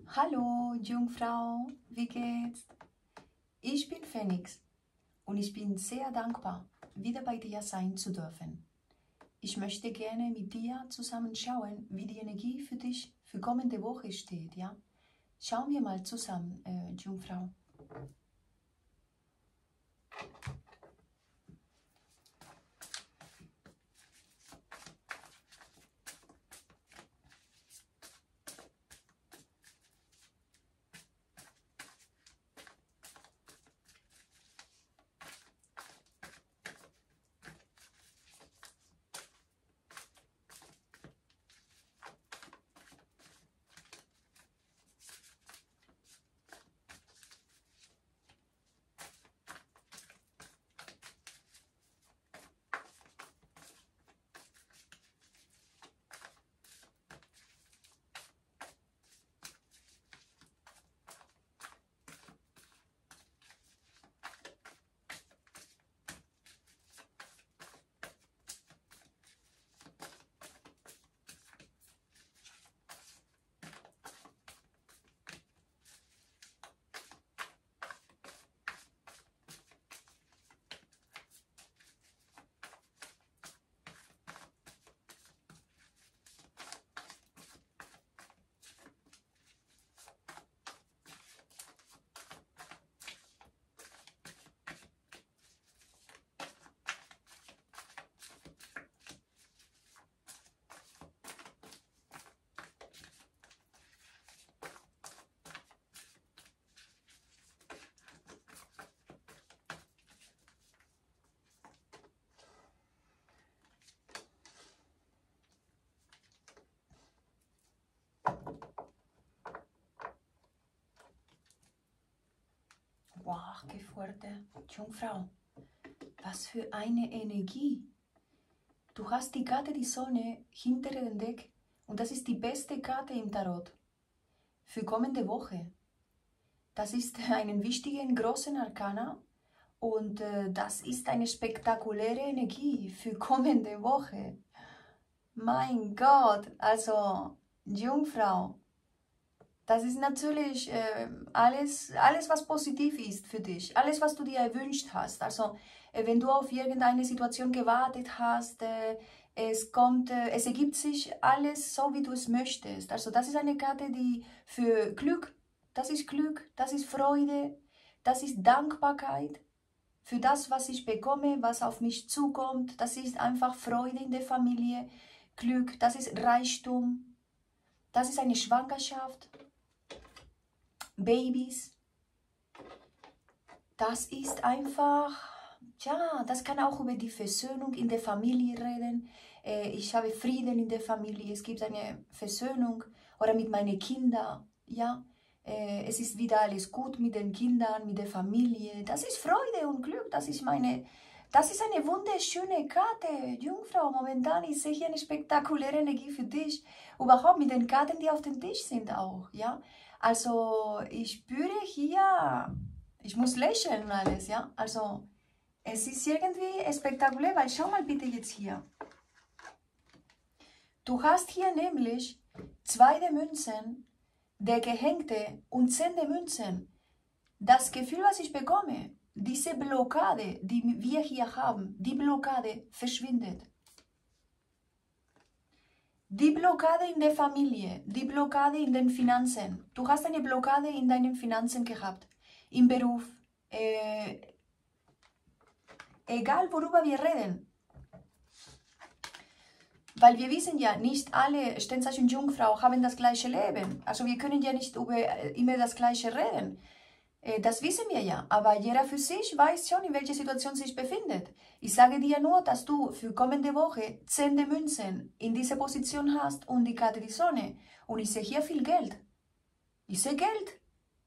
Hallo Jungfrau, wie geht's? Ich bin Phoenix und ich bin sehr dankbar, wieder bei dir sein zu dürfen. Ich möchte gerne mit dir zusammen schauen, wie die Energie für dich für kommende Woche steht. Ja? Schauen wir mal zusammen, Jungfrau. Wow, qué fuerte. Jungfrau, was für eine Energie. Du hast die Karte die Sonne hinter dem Deck und das ist die beste Karte im Tarot für kommende Woche. Das ist einen wichtigen, großen Arkana und das ist eine spektakuläre Energie für kommende Woche. Mein Gott, also Jungfrau, das ist natürlich alles, was positiv ist für dich, alles, was du dir erwünscht hast. Also wenn du auf irgendeine Situation gewartet hast, es ergibt sich alles so, wie du es möchtest. Also das ist eine Karte, die für Glück, das ist Freude, das ist Dankbarkeit für das, was ich bekomme, was auf mich zukommt. Das ist einfach Freude in der Familie, Glück, das ist Reichtum, das ist eine Schwangerschaft. Babys, das ist einfach, ja, das kann auch über die Versöhnung in der Familie reden. Ich habe Frieden in der Familie, es gibt eine Versöhnung oder mit meinen Kindern, ja. Es ist wieder alles gut mit den Kindern, mit der Familie. Das ist Freude und Glück, das ist eine wunderschöne Karte, Jungfrau. Momentan ist hier eine spektakuläre Energie für dich. Überhaupt mit den Karten, die auf dem Tisch sind auch, ja. Also ich spüre hier, ich muss lächeln und alles, ja. Also es ist irgendwie spektakulär, weil schau mal bitte jetzt hier. Du hast hier nämlich 2 der Münzen, der Gehängte und 10 der Münzen. Das Gefühl, was ich bekomme, diese Blockade, die wir hier haben, die Blockade verschwindet. Die Blockade in der Familie, die Blockade in den Finanzen. Du hast eine Blockade in deinen Finanzen gehabt, im Beruf, egal worüber wir reden. Weil wir wissen ja, nicht alle Sternzeichen Jungfrau haben das gleiche Leben. Also wir können ja nicht über immer das Gleiche reden. Das wissen wir ja, aber jeder für sich weiß schon, in welcher Situation sich befindet. Ich sage dir nur, dass du für kommende Woche 10 Münzen in dieser Position hast und die Karte die Sonne. Und ich sehe hier viel Geld. Ich sehe Geld.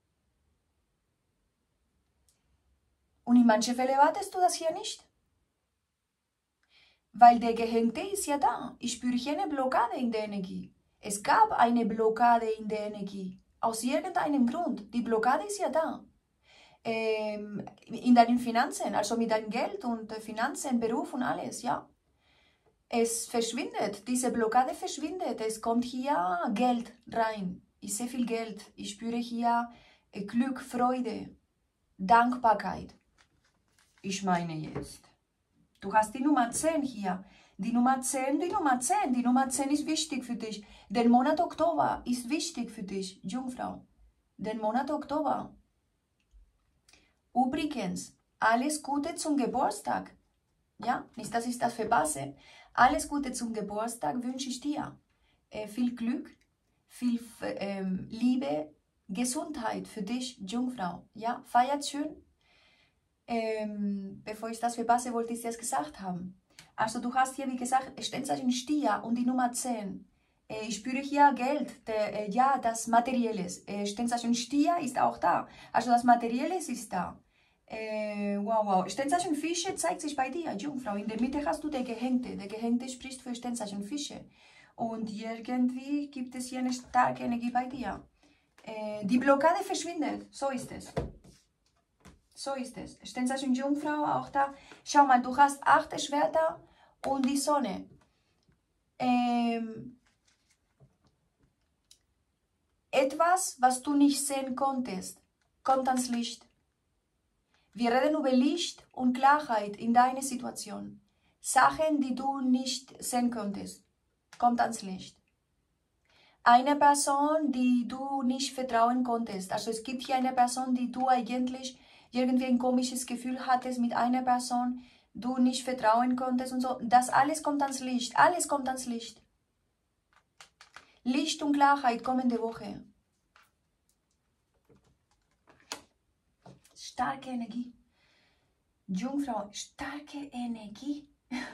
Und in manchen Fällen wartest du das hier nicht. Weil der Gehängte ist ja da. Ich spüre hier eine Blockade in der Energie. Es gab eine Blockade in der Energie. Aus irgendeinem Grund. Die Blockade ist ja da. In deinen Finanzen, also mit deinem Geld und Finanzen, Beruf und alles, ja. Es verschwindet, diese Blockade verschwindet. Es kommt hier Geld rein. Ich sehe viel Geld. Ich spüre hier Glück, Freude, Dankbarkeit. Ich meine jetzt. Du hast die Nummer 10 hier. Die Nummer 10, die Nummer 10. Die Nummer 10 ist wichtig für dich. Der Monat Oktober ist wichtig für dich, Jungfrau. Den Monat Oktober. Übrigens, alles Gute zum Geburtstag. Ja, nicht, dass ich das verpasse. Alles Gute zum Geburtstag wünsche ich dir. Viel Glück, viel Liebe, Gesundheit für dich, Jungfrau. Ja, feiert schön. Bevor ich das verpasse, wollte ich es gesagt haben. Also du hast hier, wie gesagt, Sternzeichen Stier und die Nummer 10. Ich spüre hier Geld, ja, das Materielles. Sternzeichen Stier ist auch da. Also das Materielles ist da. Wow, wow. Sternzeichen Fische zeigt sich bei dir, Jungfrau. In der Mitte hast du der Gehängte. Der Gehängte spricht für Sternzeichen Fische. Und irgendwie gibt es hier eine starke Energie bei dir. Die Blockade verschwindet. So ist es. So ist es. Sternzeichen Jungfrau auch da. Schau mal, du hast 8 Schwerter und die Sonne. Etwas, was du nicht sehen konntest, kommt ans Licht. Wir reden über Licht und Klarheit in deiner Situation. Sachen, die du nicht sehen konntest, kommt ans Licht. Eine Person, die du nicht vertrauen konntest. Also es gibt hier eine Person, die du eigentlich irgendwie ein komisches Gefühl hattest mit einer Person, du nicht vertrauen konntest und so. Das alles kommt ans Licht. Alles kommt ans Licht. Licht und Klarheit kommende Woche. Starke Energie. Jungfrau, starke Energie.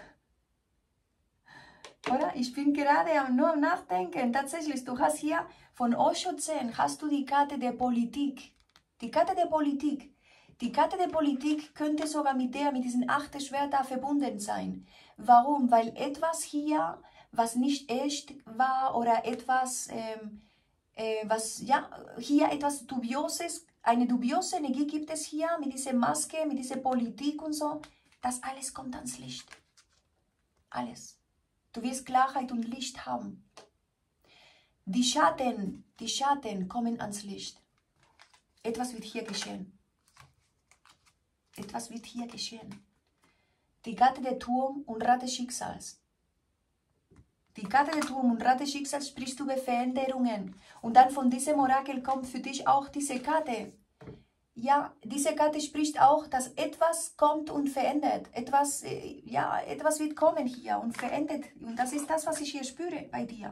Oder? Ich bin gerade nur am Nachdenken. Tatsächlich, du hast hier von Osho 10, hast du die Karte der Politik. Die Karte der Politik. Die Karte der Politik könnte sogar mit diesen 8 Schwertern verbunden sein. Warum? Weil etwas hier, was nicht echt war oder etwas, was, ja, hier etwas Dubioses, eine dubiose Energie gibt es hier mit dieser Maske, mit dieser Politik und so. Das alles kommt ans Licht. Alles. Du wirst Klarheit und Licht haben. Die Schatten kommen ans Licht. Etwas wird hier geschehen. Etwas wird hier geschehen. Die Karte der Turm und Rad des Schicksals. Die Karte der Turm und Rad des Schicksals spricht über Veränderungen. Und dann von diesem Orakel kommt für dich auch diese Karte. Ja, diese Karte spricht auch, dass etwas kommt und verändert. Etwas, ja, etwas wird kommen hier und verändert. Und das ist das, was ich hier spüre bei dir.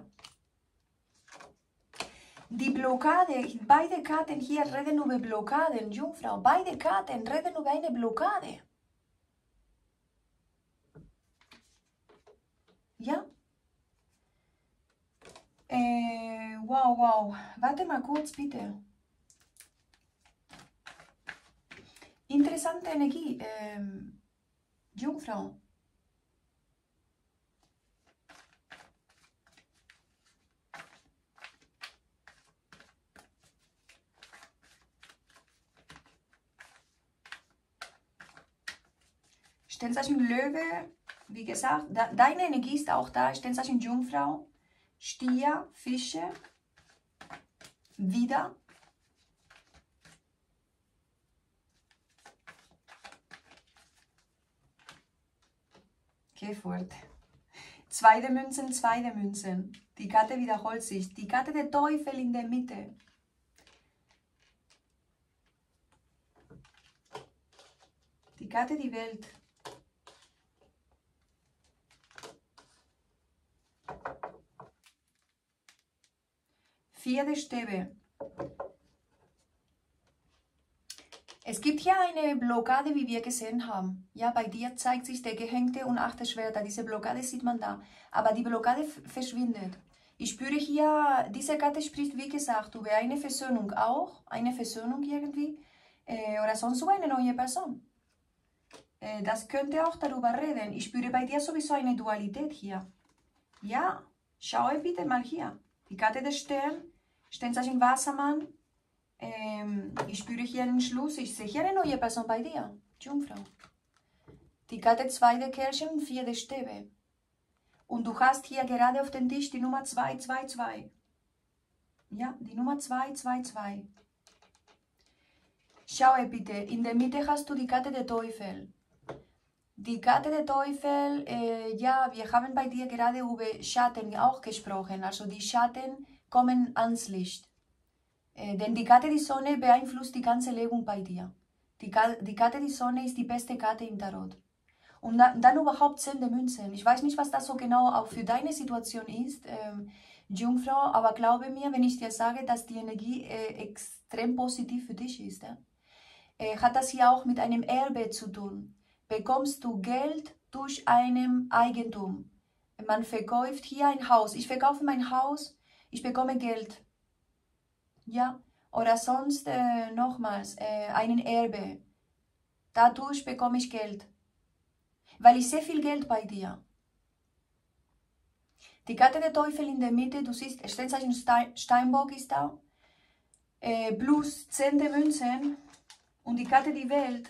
Die Blockade, beide Karten hier reden über Blockaden, Jungfrau. Beide Karten reden über eine Blockade. Ja? Wow, wow. Warte mal kurz, bitte. Interessante Energie, Jungfrau. Sternzeichen Löwe, wie gesagt, deine Energie ist auch da. Sternzeichen Jungfrau, Stier, Fische, wieder. Geh fort. 2 Münzen, 2 Münzen. Die Karte wiederholt sich. Die Karte der Teufel in der Mitte. Die Karte die Welt. Vier Stäbe. Es gibt hier eine Blockade, wie wir gesehen haben. Ja, bei dir zeigt sich der Gehängte und 8 Schwerter. Diese Blockade sieht man da. Aber die Blockade verschwindet. Ich spüre hier, diese Karte spricht, wie gesagt, über eine Versöhnung auch. Eine Versöhnung irgendwie. Oder sonst über eine neue Person. Das könnte auch darüber reden. Ich spüre bei dir sowieso eine Dualität hier. Ja, schau bitte mal hier. Die Karte des Stern, Sternzeichen Wassermann. Ich spüre hier einen Schluss. Ich sehe hier eine neue Person bei dir, Jungfrau. Die Karte 2 der Kelche und 4 der Stäbe. Und du hast hier gerade auf dem Tisch die Nummer 222. Ja, die Nummer 2, 2, 2. Schau bitte, in der Mitte hast du die Karte der Teufel. Die Karte der Teufel, ja, wir haben bei dir gerade über Schatten auch gesprochen. Also die Schatten kommen ans Licht. Denn die Karte die Sonne beeinflusst die ganze Legung bei dir. Die Karte die Sonne ist die beste Karte im Tarot. Und dann überhaupt 10 der Münzen. Ich weiß nicht, was das so genau auch für deine Situation ist, Jungfrau, aber glaube mir, wenn ich dir sage, dass die Energie extrem positiv für dich ist, hat das hier auch mit einem Erbe zu tun. Bekommst du Geld durch einem Eigentum. Man verkauft hier ein Haus. Ich verkaufe mein Haus, ich bekomme Geld. Ja, oder sonst nochmals einen Erbe. Dadurch bekomme ich Geld. Weil ich sehe viel Geld bei dir. Die Karte der Teufel in der Mitte, du siehst, Sternzeichen Steinbock ist da. Plus 10 der Münzen und die Karte die Welt.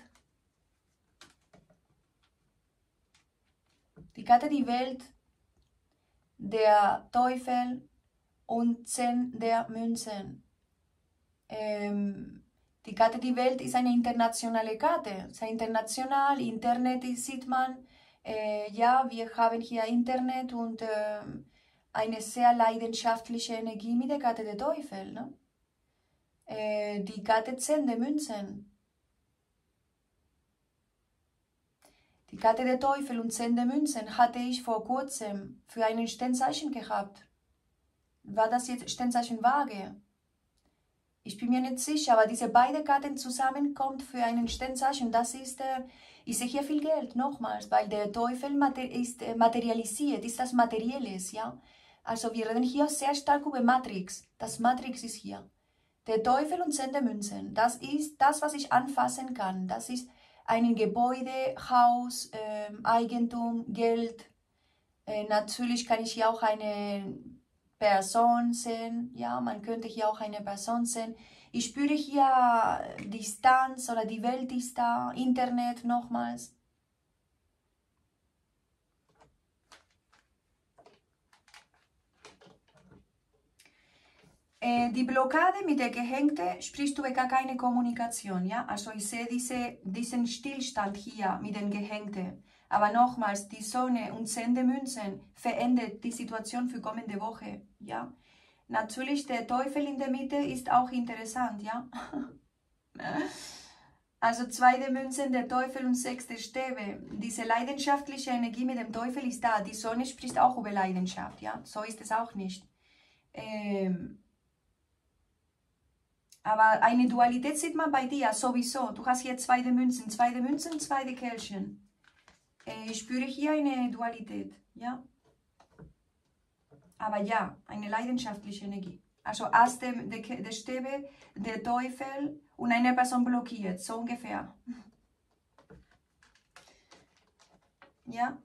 Die Karte die Welt, der Teufel und 10 der Münzen. Die Karte die Welt ist eine internationale Karte. Sehr international, Internet sieht man. Ja, wir haben hier Internet und eine sehr leidenschaftliche Energie mit der Karte der Teufel. Ne? Die Karte 10 der Münzen. Die Karte der Teufel und 10 der Münzen hatte ich vor kurzem für einen Sternzeichen gehabt. War das jetzt Sternzeichen Waage? Ich bin mir nicht sicher, aber diese beiden Karten zusammenkommt für einen Sternzeichen. Das ist, ich sehe hier viel Geld, nochmals, weil der Teufel ist materialisiert, ist das Materielles, ja. Also wir reden hier sehr stark über Matrix. Das Matrix ist hier. Der Teufel und 10 der Münzen, das ist das, was ich anfassen kann. Das ist ein Gebäude, Haus, Eigentum, Geld. Natürlich kann ich hier auch eine Person sehen, ja, man könnte hier auch eine Person sehen. Ich spüre hier Distanz oder die Welt ist da, Internet nochmals. Die Blockade mit der Gehängte sprichst du über gar keine Kommunikation, ja? Also ich sehe diesen Stillstand hier mit den Gehängten. Aber nochmals, die Sonne und 10 der Münzen verändert die Situation für kommende Woche, ja? Natürlich, der Teufel in der Mitte ist auch interessant, ja? Also 2 der Münzen, der Teufel und 6 der Stäbe. Diese leidenschaftliche Energie mit dem Teufel ist da. Die Sonne spricht auch über Leidenschaft, ja? So ist es auch nicht. Aber eine Dualität sieht man bei dir sowieso. Du hast hier 2 der Münzen, 2 der Münzen, 2 der Kelchen. Ich spüre hier eine Dualität, ja? Aber ja, eine leidenschaftliche Energie. Also Ass der Stäbe, der Teufel und eine Person blockiert, so ungefähr. Ja?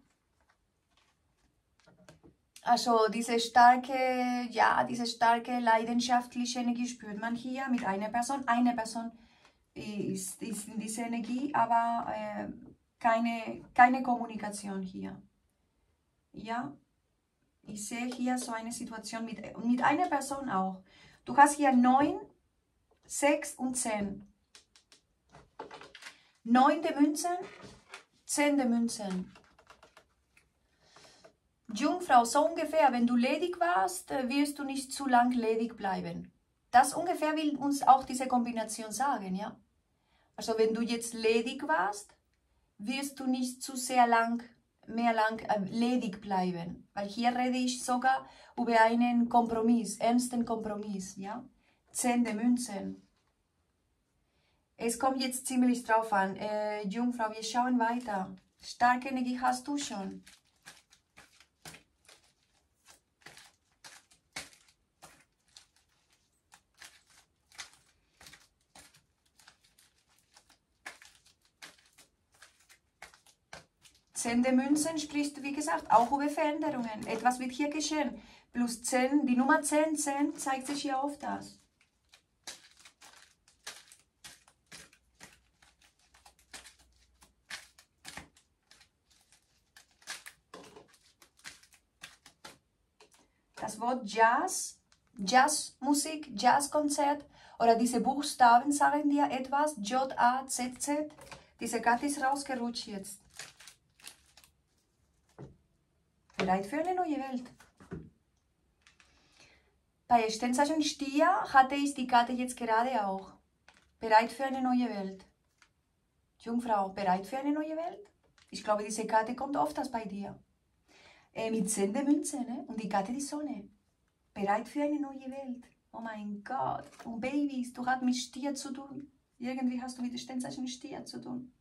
Also diese starke, ja, diese starke leidenschaftliche Energie spürt man hier mit einer Person. Eine Person ist in dieser Energie, aber keine Kommunikation hier. Ja? Ich sehe hier so eine Situation mit einer Person auch. Du hast hier 9, 6 und 10. 9 der Münzen, 10 der Münzen. Jungfrau, so ungefähr, wenn du ledig warst, wirst du nicht zu lang ledig bleiben. Das ungefähr will uns auch diese Kombination sagen, ja. Also wenn du jetzt ledig warst, wirst du nicht zu sehr lang ledig bleiben. Weil hier rede ich sogar über einen Kompromiss, ernsten Kompromiss, ja. 10 der Münzen. Es kommt jetzt ziemlich drauf an. Jungfrau, wir schauen weiter. Starke Energie hast du schon. Zehn der Münzen sprichst, wie gesagt, auch über Veränderungen. Etwas wird hier geschehen. Plus 10, die Nummer 10, 10 zeigt sich hier auf das. Das Wort Jazz Jazzmusik, Jazzkonzert oder diese Buchstaben sagen dir etwas, J-A-Z-Z. Diese Karte ist rausgerutscht jetzt. Bereit für eine neue Welt. Bei Sternzeichen Stier hatte ich die Karte jetzt gerade auch. Bereit für eine neue Welt. Jungfrau, bereit für eine neue Welt? Ich glaube, diese Karte kommt oft bei dir. Mit 10 der Münze, ne? Und die Karte die Sonne. Bereit für eine neue Welt. Oh mein Gott. Und Babys, du hast mit Stier zu tun. Irgendwie hast du mit Sternzeichen Stier zu tun.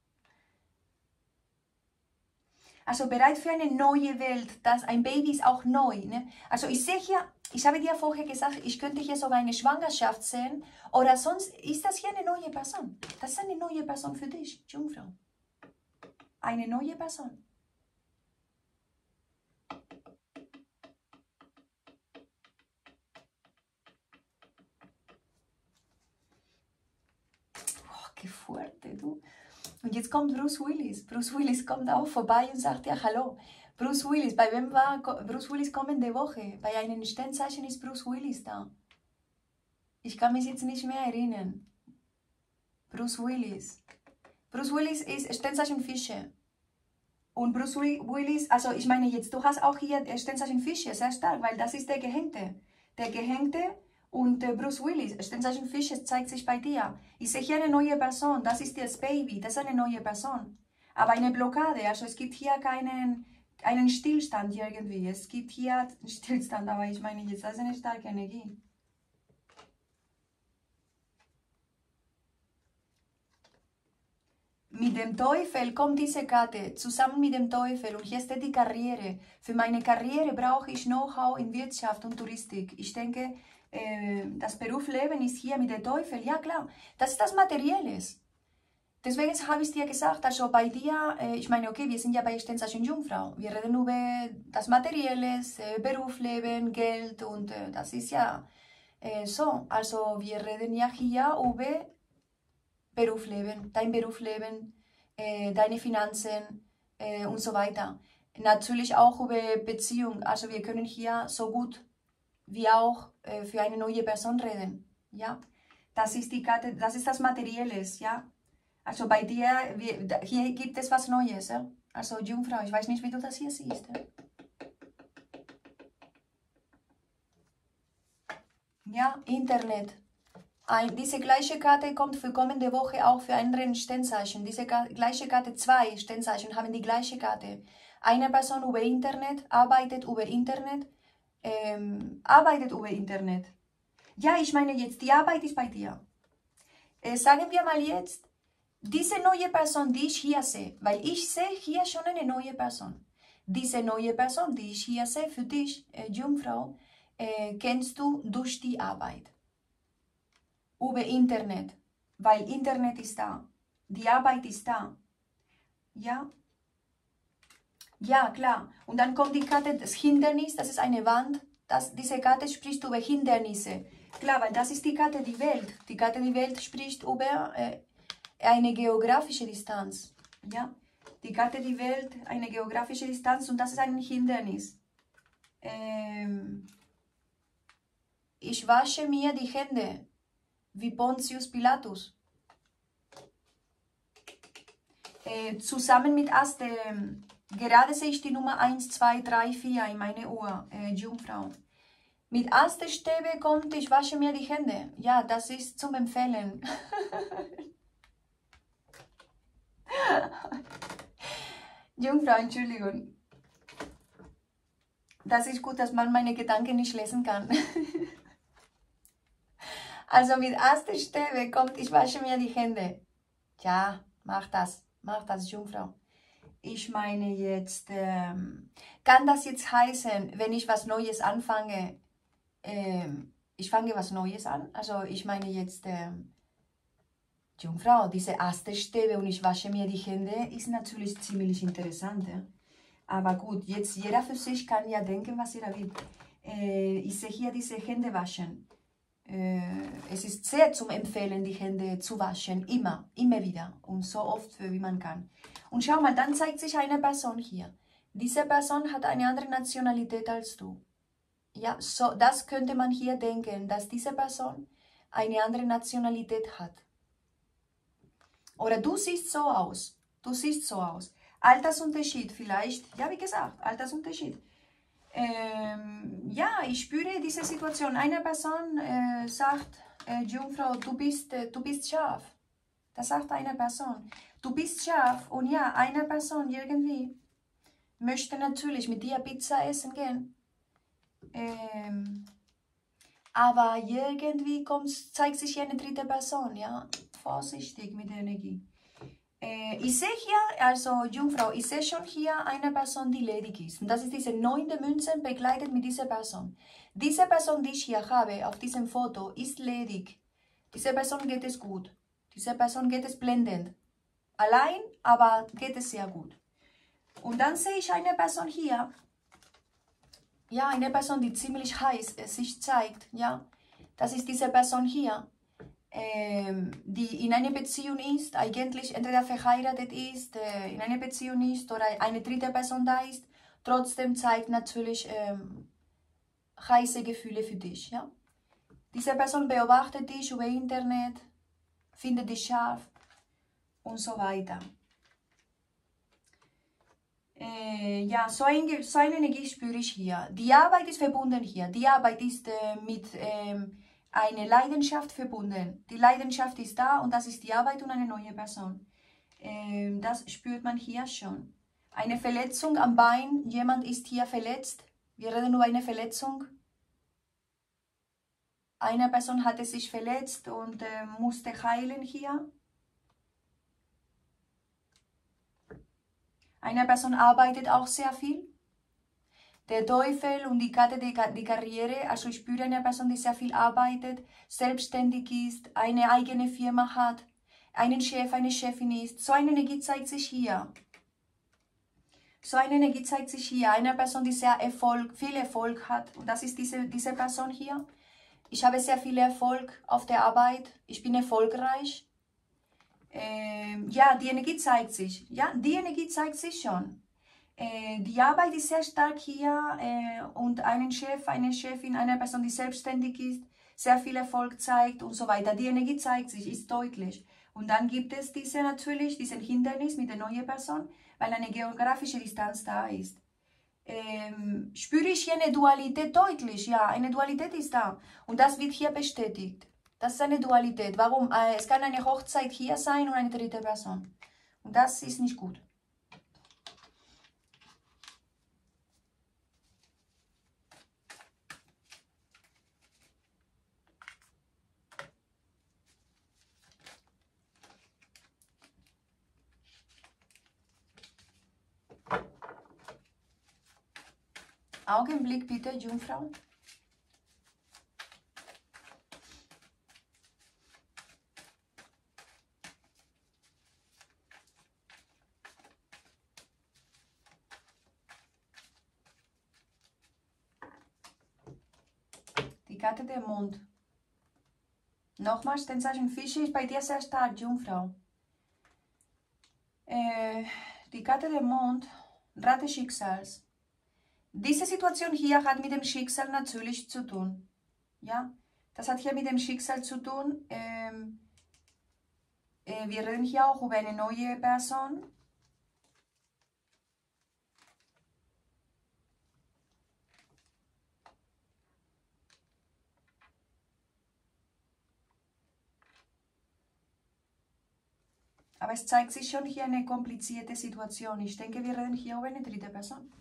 Also bereit für eine neue Welt. Ein Baby ist auch neu. Ne? Also ich sehe hier, ich habe dir vorher gesagt, ich könnte hier sogar eine Schwangerschaft sehen. Oder sonst ist das hier eine neue Person. Das ist eine neue Person für dich, Jungfrau. Eine neue Person. Oh, Gefuhrte, du. Und jetzt kommt Bruce Willis. Bruce Willis kommt auch vorbei und sagt ja Hallo. Bruce Willis, bei wem war Bruce Willis kommende Woche? Bei einem Sternzeichen ist Bruce Willis da. Ich kann mich jetzt nicht mehr erinnern. Bruce Willis. Bruce Willis ist Sternzeichen Fische. Und Bruce Willis, also ich meine jetzt, du hast auch hier Sternzeichen Fische, sehr stark, weil das ist der Gehängte. Der Gehängte und Bruce Willis, Sternzeichen Fische, zeigt sich bei dir. Ich sehe hier eine neue Person, das ist das Baby, das ist eine neue Person. Aber eine Blockade, also es gibt hier einen Stillstand irgendwie. Es gibt hier einen Stillstand, aber ich meine jetzt, das ist eine starke Energie. Mit dem Teufel kommt diese Karte, zusammen mit dem Teufel. Und hier steht die Karriere. Für meine Karriere brauche ich Know-how in Wirtschaft und Touristik. Ich denke, das Berufsleben ist hier mit dem Teufel. Ja klar, das ist das Materielles. Deswegen habe ich dir gesagt, also bei dir, ich meine, okay, wir sind ja bei Sternzeichen Jungfrau. Wir reden über das Materielles, Berufsleben, Geld und das ist ja so. Also wir reden ja hier über Berufsleben, dein Berufsleben, deine Finanzen und so weiter. Natürlich auch über Beziehung. Also wir können hier so gut wie auch für eine neue Person reden. Ja, das ist die Karte, das ist das Materielles. Ja, also bei dir, hier gibt es was Neues. Ja? Also Jungfrau, ich weiß nicht, wie du das hier siehst. Ja, Internet. Diese gleiche Karte kommt für kommende Woche auch für andere Sternzeichen. Diese gleiche Karte, 2 Sternzeichen haben die gleiche Karte. Eine Person über Internet, arbeitet über Internet. Ja, ich meine jetzt, die Arbeit ist bei dir. Sagen wir mal jetzt, diese neue Person, die ich hier sehe, weil ich sehe hier schon eine neue Person. Diese neue Person, die ich hier sehe, für dich, Jungfrau, kennst du durch die Arbeit. Über Internet, weil Internet ist da, die Arbeit ist da, ja? Ja, klar. Und dann kommt die Karte, das Hindernis, das ist eine Wand, diese Karte spricht über Hindernisse. Klar, weil das ist die Karte, die Welt. Die Karte, die Welt spricht über eine geografische Distanz, ja? Die Karte, die Welt, eine geografische Distanz und das ist ein Hindernis. Ich wasche mir die Hände. Wie Pontius Pilatus. Zusammen mit Aste, gerade sehe ich die Nummer 1, 2, 3, 4 in meine Uhr, Jungfrau. Mit Aste-Stäbe kommt, ich wasche mir die Hände. Ja, das ist zum Empfehlen. Jungfrau, Entschuldigung. Das ist gut, dass man meine Gedanken nicht lesen kann. Also mit Aste-Stäbe kommt, ich wasche mir die Hände. Ja, mach das, Jungfrau. Ich meine jetzt, kann das jetzt heißen, wenn ich was Neues anfange, ich fange was Neues an? Also ich meine jetzt, Jungfrau, diese Aste-Stäbe und ich wasche mir die Hände, ist natürlich ziemlich interessant. Ja? Aber gut, jetzt jeder für sich kann ja denken, was er will. Ich sehe hier diese Hände waschen. Es ist sehr zum Empfehlen, die Hände zu waschen, immer wieder und so oft, wie man kann. Und schau mal, dann zeigt sich eine Person hier. Diese Person hat eine andere Nationalität als du. Ja, so, das könnte man hier denken, dass diese Person eine andere Nationalität hat. Oder du siehst so aus. Du siehst so aus. Altersunterschied vielleicht. Ja, wie gesagt, Altersunterschied. Ja, ich spüre diese Situation. Eine Person sagt, Jungfrau, du bist scharf. Das sagt eine Person. Du bist scharf. Und ja, eine Person irgendwie möchte natürlich mit dir Pizza essen gehen. Aber irgendwie zeigt sich hier eine dritte Person, ja. Vorsichtig mit der Energie. Ich sehe hier, also Jungfrau, ich sehe schon hier eine Person, die ledig ist. Und das ist diese 9. Münzen begleitet mit dieser Person. Diese Person, die ich hier habe, auf diesem Foto, ist ledig. Diese Person geht es gut. Diese Person geht es blendend. Allein, aber geht es sehr gut. Und dann sehe ich eine Person hier. Ja, eine Person, die ziemlich heiß sich zeigt. Ja, das ist diese Person hier. Die in einer Beziehung ist, eigentlich entweder verheiratet ist, in einer Beziehung ist oder eine dritte Person da ist, trotzdem zeigt natürlich heiße Gefühle für dich. Ja? Diese Person beobachtet dich über Internet, findet dich scharf und so weiter. Ja, so eine Energie spüre ich hier. Die Arbeit ist verbunden hier. Die Arbeit ist mit einer Leidenschaft verbunden. Die Leidenschaft ist da und das ist die Arbeit und eine neue Person. Das spürt man hier schon. Eine Verletzung am Bein. Jemand ist hier verletzt. Wir reden über eine Verletzung. Eine Person hatte sich verletzt und musste heilen hier. Eine Person arbeitet auch sehr viel. Der Teufel und die Karte, die Karriere, also ich spüre eine Person, die sehr viel arbeitet, selbstständig ist, eine eigene Firma hat, einen Chef, eine Chefin ist. So eine Energie zeigt sich hier. So eine Energie zeigt sich hier. Eine Person, die viel Erfolg hat. Und das ist diese Person hier. Ich habe sehr viel Erfolg auf der Arbeit. Ich bin erfolgreich. Ja, die Energie zeigt sich. Ja, die Energie zeigt sich schon. Die Arbeit ist sehr stark hier und einen Chef, eine Chefin, eine Person, die selbstständig ist, sehr viel Erfolg zeigt und so weiter. Die Energie zeigt sich, ist deutlich. Und dann gibt es diesen Hindernis mit der neuen Person, weil eine geografische Distanz da ist. Spüre ich hier eine Dualität deutlich? Ja, eine Dualität ist da. Und das wird hier bestätigt. Das ist eine Dualität. Warum? Es kann eine Hochzeit hier sein und eine dritte Person. Und das ist nicht gut. Augenblick bitte, Jungfrau. Die Karte der Mond. Nochmals, den Zeichen Fische ist bei dir sehr stark, Jungfrau. Die Karte der Mond, Rad des Schicksals. Diese Situation hier hat mit dem Schicksal natürlich zu tun. Ja, das hat hier mit dem Schicksal zu tun. Wir reden hier auch über eine neue Person. Aber es zeigt sich schon hier eine komplizierte Situation. Ich denke, wir reden hier über eine dritte Person.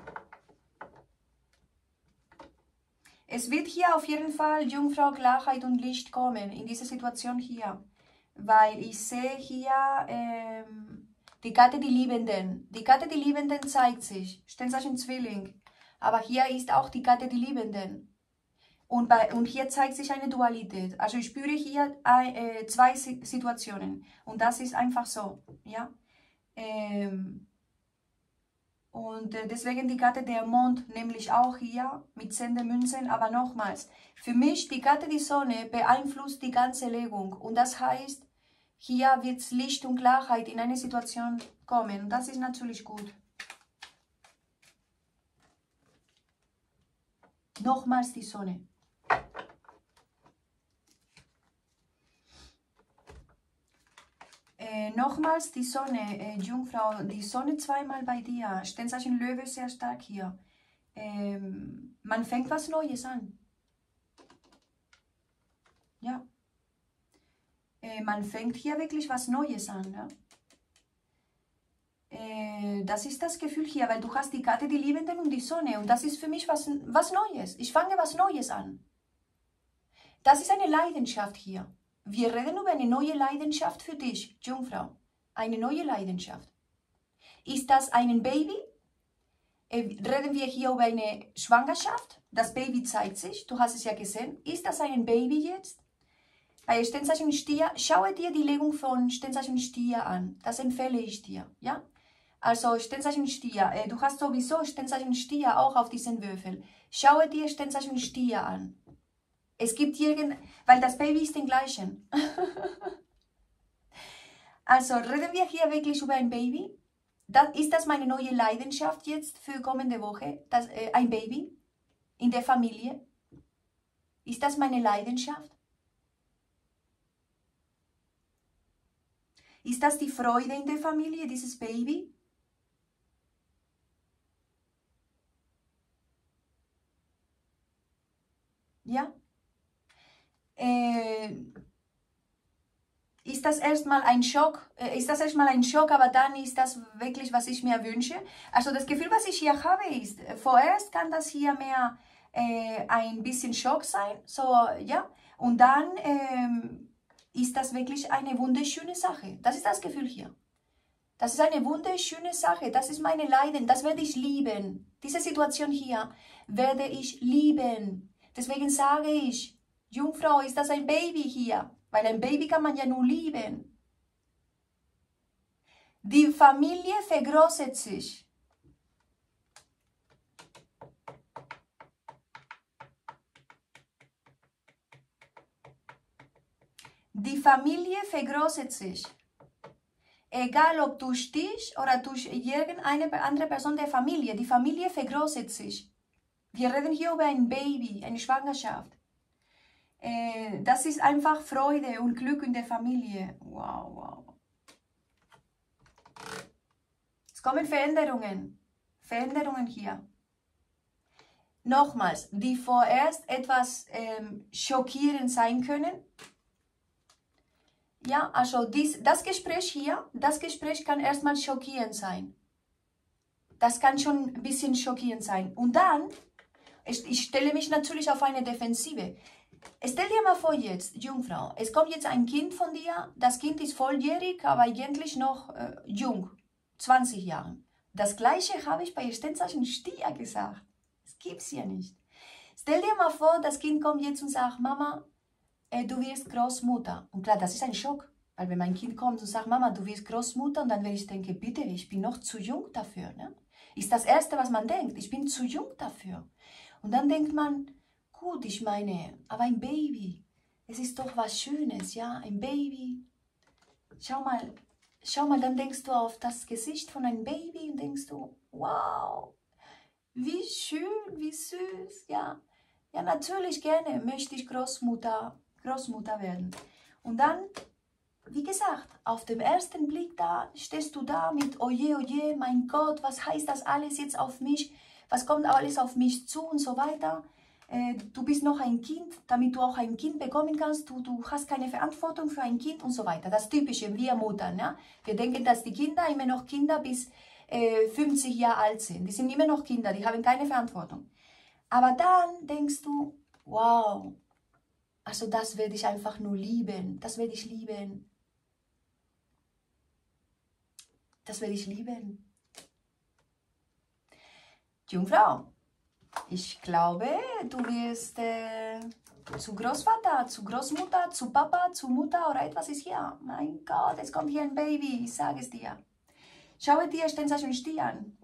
Es wird hier auf jeden Fall Jungfrau, Klarheit und Licht kommen in dieser Situation hier. Weil ich sehe hier die Karte die Liebenden. Die Karte die Liebenden zeigt sich. Sternzeichen Zwilling. Aber hier ist auch die Karte die Liebenden. Und hier zeigt sich eine Dualität. Also ich spüre hier zwei Situationen. Und das ist einfach so. Ja? Deswegen die Karte der Mond, nämlich auch hier mit 10 Münzen. Aber nochmals, für mich die Karte die Sonne beeinflusst die ganze Legung. Und das heißt, hier wird Licht und Klarheit in eine Situation kommen. Und das ist natürlich gut. Nochmals die Sonne. Nochmals die Sonne, Jungfrau, die Sonne zweimal bei dir. Sternzeichen Löwe sehr stark hier. Man fängt was Neues an. Ja. Man fängt hier wirklich was Neues an. Ja? Das ist das Gefühl hier, weil du hast die Karte, die Liebenden und die Sonne. Und das ist für mich was Neues. Ich fange was Neues an. Das ist eine Leidenschaft hier. Wir reden über eine neue Leidenschaft für dich, Jungfrau. Eine neue Leidenschaft. Ist das ein Baby? Reden wir hier über eine Schwangerschaft? Das Baby zeigt sich, du hast es ja gesehen. Ist das ein Baby jetzt? Bei Sternzeichen Stier, schaue dir die Legung von Sternzeichen Stier an. Das empfehle ich dir, ja? Also Sternzeichen Stier, du hast sowieso Sternzeichen Stier auch auf diesen Würfel. Schaue dir Sternzeichen Stier an. Es gibt weil das Baby ist den gleichen. Also reden wir hier wirklich über ein Baby? Ist das meine neue Leidenschaft jetzt für kommende Woche? Ein Baby in der Familie? Ist das meine Leidenschaft? Ist das die Freude in der Familie, dieses Baby? Ja? Ist das erstmal ein Schock? Aber dann ist das wirklich, was ich mir wünsche. Also das Gefühl, was ich hier habe, ist, vorerst kann das hier mehr ein bisschen Schock sein, so, ja, und dann ist das wirklich eine wunderschöne Sache. Das ist das Gefühl hier. Das ist eine wunderschöne Sache, das ist meine Leiden, das werde ich lieben. Diese Situation hier werde ich lieben. Deswegen sage ich, Jungfrau, ist das ein Baby hier? Weil ein Baby kann man ja nur lieben. Die Familie vergrößert sich. Die Familie vergrößert sich. Egal ob durch dich oder durch irgendeine andere Person der Familie. Die Familie vergrößert sich. Wir reden hier über ein Baby, eine Schwangerschaft. Das ist einfach Freude und Glück in der Familie. Wow, wow. Es kommen Veränderungen. Veränderungen hier. Nochmals, die vorerst etwas schockierend sein können. Ja, also das Gespräch hier, das Gespräch kann erstmal schockierend sein. Das kann schon ein bisschen schockierend sein. Und dann, ich stelle mich natürlich auf eine Defensive. Stell dir mal vor jetzt, Jungfrau, es kommt jetzt ein Kind von dir, das Kind ist volljährig, aber eigentlich noch jung, 20 Jahre. Das Gleiche habe ich bei Sternzeichen Stier gesagt. Das gibt es ja nicht. Stell dir mal vor, das Kind kommt jetzt und sagt, Mama, du wirst Großmutter. Und klar, das ist ein Schock. Weil wenn mein Kind kommt und sagt, Mama, du wirst Großmutter, und dann werde ich denken, bitte, ich bin noch zu jung dafür. Ne? Ist das Erste, was man denkt. Ich bin zu jung dafür. Und dann denkt man, gut, ich meine, aber ein Baby, es ist doch was Schönes, ja, ein Baby. Schau mal, dann denkst du auf das Gesicht von einem Baby und denkst du, wow, wie schön, wie süß, ja. Ja, natürlich gerne möchte ich Großmutter werden. Und dann, wie gesagt, auf dem ersten Blick da, stehst du da mit oje, mein Gott, was heißt das alles jetzt auf mich? Was kommt alles auf mich zu und so weiter? Du bist noch ein Kind, damit du auch ein Kind bekommen kannst, du hast keine Verantwortung für ein Kind und so weiter. Das Typische, wir Muttern. Ja? Wir denken, dass die Kinder immer noch Kinder bis 50 Jahre alt sind. Die sind immer noch Kinder, die haben keine Verantwortung. Aber dann denkst du, wow, also das werde ich einfach nur lieben. Das werde ich lieben. Das werde ich lieben. Jungfrau, ich glaube, du wirst zu Großvater, zu Großmutter, zu Papa, zu Mutter oder etwas ist hier. Mein Gott, es kommt hier ein Baby, ich sage es dir. Schaue dir Sternzeichen Stier an.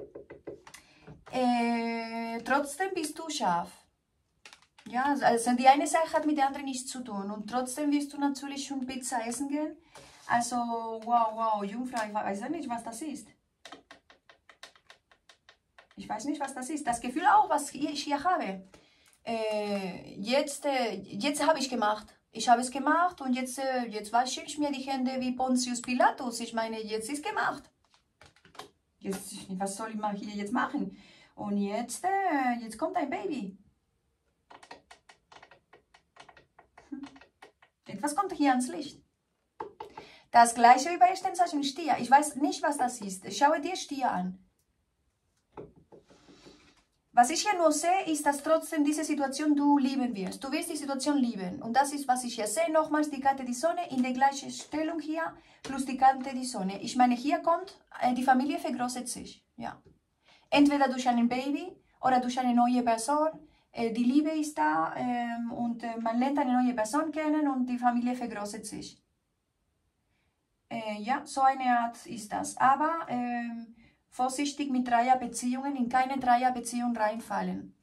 Trotzdem bist du scharf. Ja, also die eine Sache hat mit der anderen nichts zu tun. Und trotzdem wirst du natürlich schon Pizza essen gehen. Also, wow, Jungfrau, ich weiß ja nicht, was das ist. Ich weiß nicht, was das ist. Das Gefühl auch, was ich hier habe. Jetzt habe ich gemacht. Ich habe es gemacht und jetzt wasche ich mir die Hände wie Pontius Pilatus. Ich meine, jetzt ist gemacht. Was soll ich mal hier jetzt machen? Und jetzt kommt ein Baby. Etwas kommt hier ans Licht. Das gleiche wie bei Sternzeichen Stier. Ich weiß nicht, was das ist. Schaue dir Stier an. Was ich hier nur sehe, ist, dass trotzdem diese Situation du lieben wirst. Du wirst die Situation lieben. Und das ist, was ich hier sehe. Nochmals die Karte die Sonne in der gleichen Stellung hier, plus die Karte die Sonne. Ich meine, hier kommt, die Familie vergrößert sich. Ja. Entweder durch ein Baby oder durch eine neue Person. Die Liebe ist da und man lernt eine neue Person kennen und die Familie vergrößert sich. Ja, so eine Art ist das. Aber vorsichtig mit Dreierbeziehungen, in keine Dreierbeziehung reinfallen.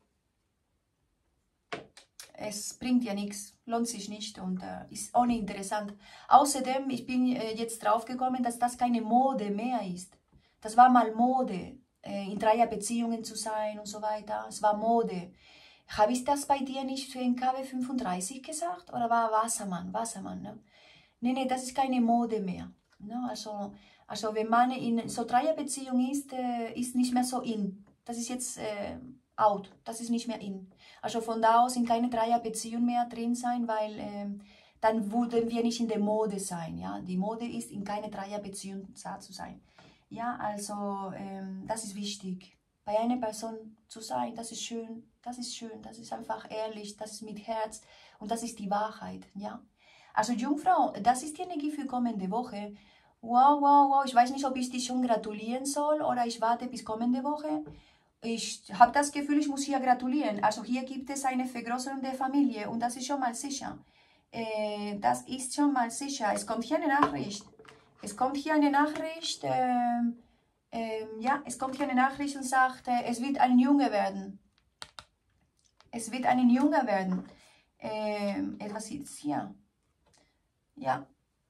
Es bringt ja nichts, lohnt sich nicht und ist auch nicht interessant. Außerdem, ich bin jetzt draufgekommen, dass das keine Mode mehr ist. Das war mal Mode, in Dreierbeziehungen zu sein und so weiter. Es war Mode. Habe ich das bei dir nicht für NKW 35 gesagt? Oder war Wassermann, ne? Nee, das ist keine Mode mehr. Ne? Also wenn man in so Dreierbeziehung ist, ist nicht mehr so in. Das ist jetzt out. Das ist nicht mehr in. Also von da aus in keine Dreierbeziehung mehr drin sein, weil dann würden wir nicht in der Mode sein. Ja? Die Mode ist, in keine Dreierbeziehung zu sein. Ja, also das ist wichtig. Bei einer Person zu sein, das ist schön, das ist einfach ehrlich, das ist mit Herz und das ist die Wahrheit. Ja? Also Jungfrau, das ist die Energie für kommende Woche. Wow, wow, wow. Ich weiß nicht, ob ich dich schon gratulieren soll oder ich warte bis kommende Woche. Ich habe das Gefühl, ich muss hier gratulieren. Also hier gibt es eine Vergrößerung der Familie und das ist schon mal sicher. Das ist schon mal sicher. Es kommt hier eine Nachricht. Es kommt hier eine Nachricht. Ja, es kommt hier eine Nachricht und sagt, es wird ein Junge werden. Es wird ein Junge werden. Etwas ist hier. Ja.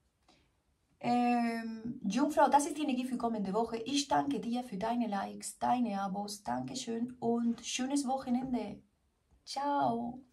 Jungfrau, das ist die Energie für kommende Woche. Ich danke dir für deine Likes, deine Abos. Dankeschön und schönes Wochenende. Ciao.